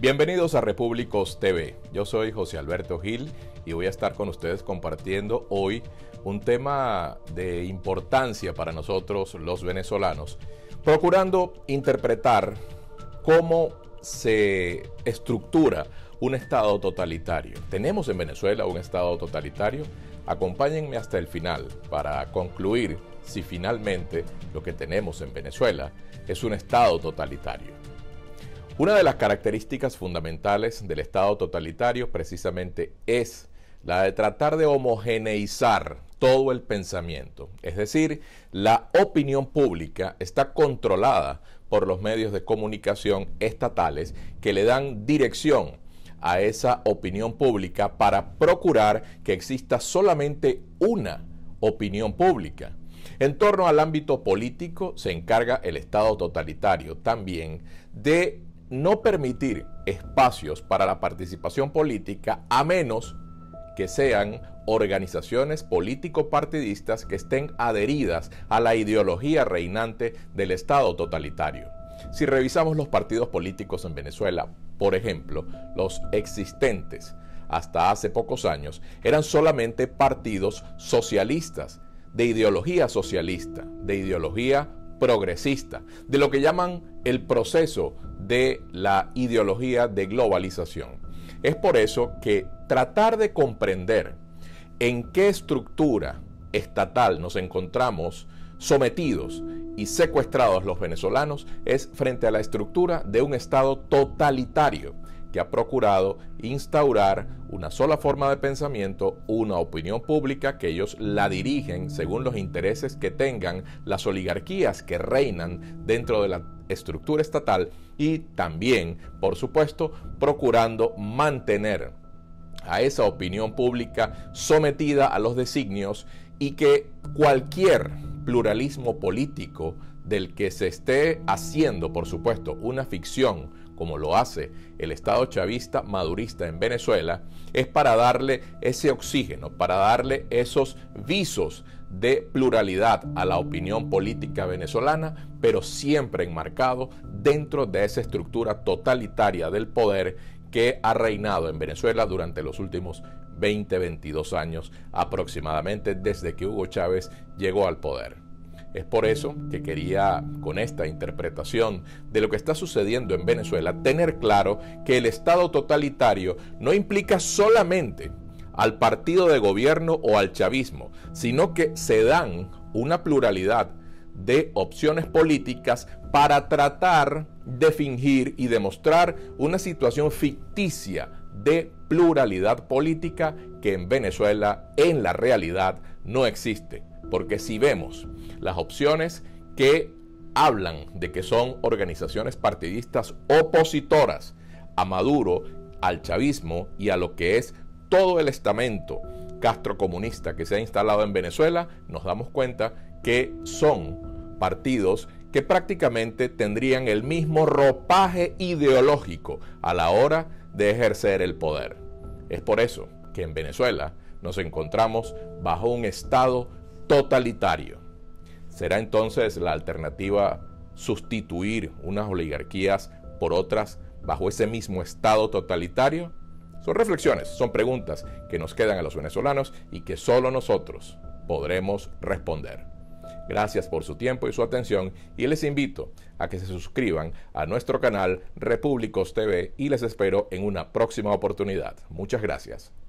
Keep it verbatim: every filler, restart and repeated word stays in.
Bienvenidos a Repúblicos T V. Yo soy José Alberto Gil y voy a estar con ustedes compartiendo hoy un tema de importancia para nosotros los venezolanos, procurando interpretar cómo se estructura un estado totalitario. ¿Tenemos en Venezuela un estado totalitario? Acompáñenme hasta el final para concluir si finalmente lo que tenemos en Venezuela es un estado totalitario. Una de las características fundamentales del estado totalitario precisamente es la de tratar de homogeneizar todo el pensamiento. Es decir, la opinión pública está controlada por los medios de comunicación estatales que le dan dirección a esa opinión pública para procurar que exista solamente una opinión pública. En torno al ámbito político se encarga el estado totalitario también de no permitir espacios para la participación política a menos que sean organizaciones político-partidistas que estén adheridas a la ideología reinante del estado totalitario. Si revisamos los partidos políticos en Venezuela, por ejemplo, los existentes hasta hace pocos años eran solamente partidos socialistas, de ideología socialista, de ideología progresista, de lo que llaman el proceso de la ideología de globalización. Es por eso que tratar de comprender en qué estructura estatal nos encontramos sometidos y secuestrados los venezolanos es frente a la estructura de un estado totalitario que ha procurado instaurar una sola forma de pensamiento, una opinión pública que ellos la dirigen según los intereses que tengan las oligarquías que reinan dentro de la estructura estatal y también, por supuesto, procurando mantener a esa opinión pública sometida a los designios y que cualquier pluralismo político del que se esté haciendo, por supuesto, una ficción como lo hace el Estado chavista madurista en Venezuela, es para darle ese oxígeno, para darle esos visos de pluralidad a la opinión política venezolana, pero siempre enmarcado dentro de esa estructura totalitaria del poder que ha reinado en Venezuela durante los últimos veinte, veintidós años aproximadamente desde que Hugo Chávez llegó al poder. Es por eso que quería, con esta interpretación de lo que está sucediendo en Venezuela, tener claro que el estado totalitario no implica solamente al partido de gobierno o al chavismo, sino que se dan una pluralidad de opciones políticas para tratar de fingir y demostrar una situación ficticia de pluralidad política que en Venezuela en la realidad no existe. Porque si vemos las opciones que hablan de que son organizaciones partidistas opositoras a Maduro, al chavismo y a lo que es todo el estamento castrocomunista que se ha instalado en Venezuela, nos damos cuenta que son partidos que prácticamente tendrían el mismo ropaje ideológico a la hora de ejercer el poder. Es por eso que en Venezuela nos encontramos bajo un estado totalitario. ¿Será entonces la alternativa sustituir unas oligarquías por otras bajo ese mismo estado totalitario? Son reflexiones, son preguntas que nos quedan a los venezolanos y que solo nosotros podremos responder. Gracias por su tiempo y su atención y les invito a que se suscriban a nuestro canal Repúblicos T V y les espero en una próxima oportunidad. Muchas gracias.